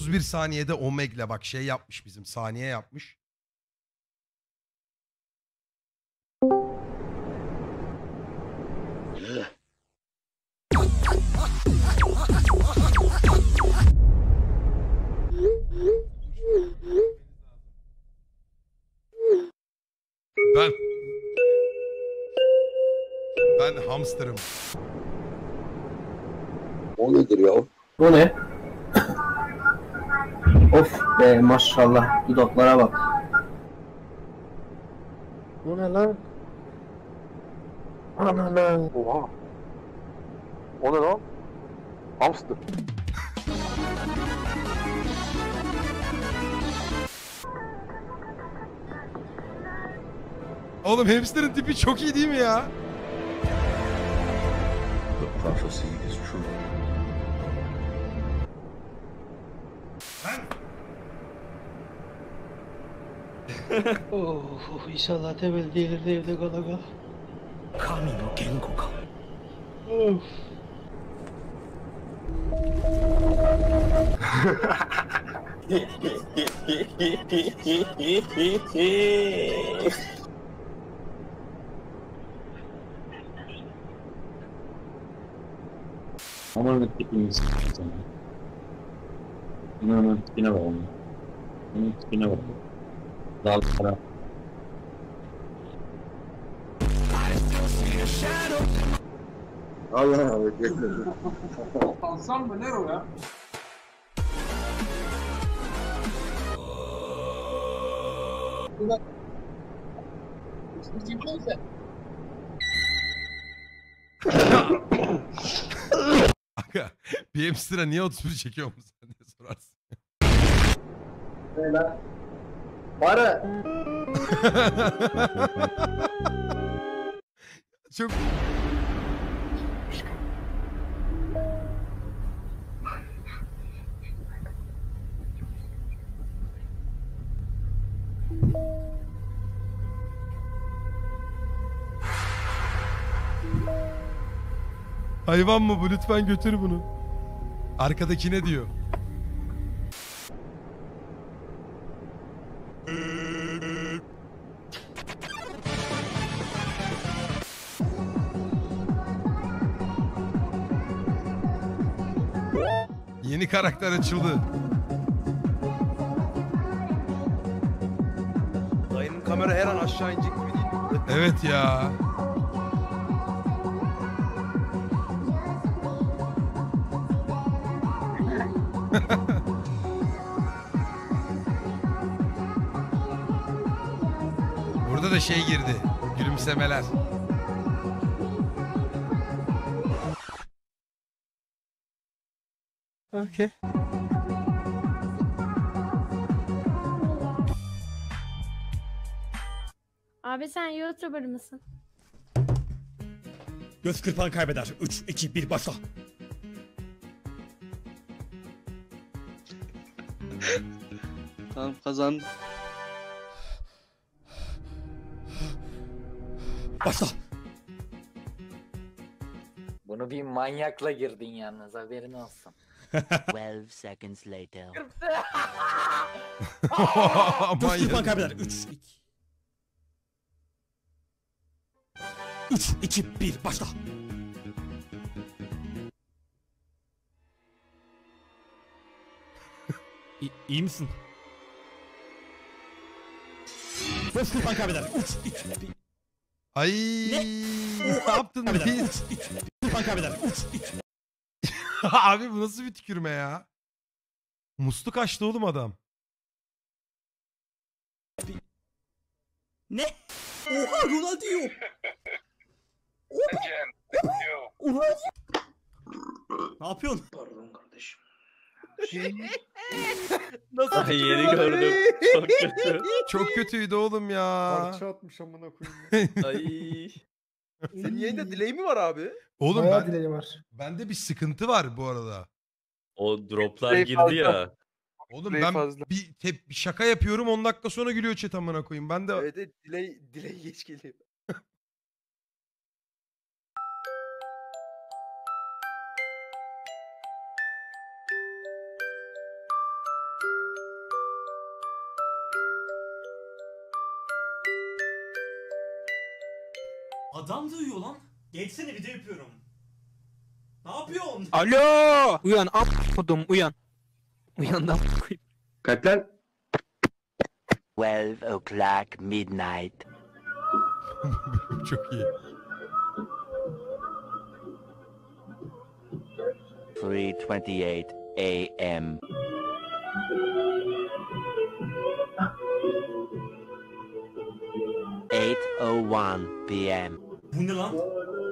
31 saniyede Omegle'le bak şey yapmış bizim saniye yapmış. Ben hamsterım. O nedir ya? Bu ne? Of be maşallah dudaklara bak. Bu ne lan? Anana. Oha. O ne lan? Hamster. Oğlum hamsterın tipi çok iyi değil mi ya? The prophecy is true. Oh, inşallah temel değildir de evde kala kal. Kami no gengo ka. Of. Aman tipini s**tim sana. Aman tipine bak onun. Onun tipine bak. Dallara. Allah Allah. Bekle. Alsam mı? Ne o ya? Aga bir hamster'a niye 31 çekiyor musun sen diye sorarsın. Ne lan? Para. Çok... Hayvan mı bu? Lütfen götür bunu. Arkadaki ne diyor? Yeni karakter açıldı. Dayının kamera her an aşağı inecek gibi değil mi? Evet ya. Burada da şey girdi. Gülümsemeler. Okey. Abi sen YouTuber mısın? Göz kırpan kaybeder. 3, 2, 1 başla. Tamam kazandım. Başla. Bunu bir manyakla girdin yalnız haberin olsun. 12 seconds later. Göz kırpan kaybeder. 3, 2, 1 başla. İyi misin? Göz kırpan kaybeder. 3, 2, 1. Ay ne yaptın biz? Kırpan kaybeder. 3, 2. Abi bu nasıl bir tükürme ya? Musluk açtı oğlum adam. Ne? Oha Ronaldinho. Oha. Ne yapıyorsun? Pardon kardeşim. Nasıl yeni gördüm. Çok kötü. Çok kötüydü oğlum ya. Parça atmış amına koyayım. Ay. Senin yayında delay mi var abi? Oğlum Bayağı dileği var. bende bir sıkıntı var bu arada. O droplar Delay girdi fazla. ya. Oğlum Delay ben fazla. bir şaka yapıyorum 10 dakika sonra gülüyor chat amına koyayım. Ben de Evet delay geç geliyor. Adam da uyuyor lan. Geçsene video yapıyorum. Ne yapıyorsun? Alo! Uyan am***dum uyan. Uyandım. Kalk lan. 12 o'clock midnight. Çok iyi. 3:28 a.m. (8:01 p.m.) Bu ne lan?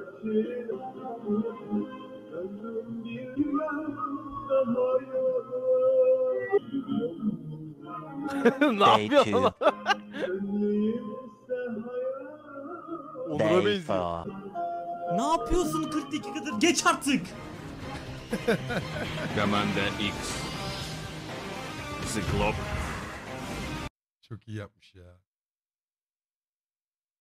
Ne Day yapıyorsun 2. lan? Onur'a Day benziyor. 4. Ne yapıyorsun 40 dakikadır? Geç artık. Commander X. Cyclop. Çok iyi yapmış ya.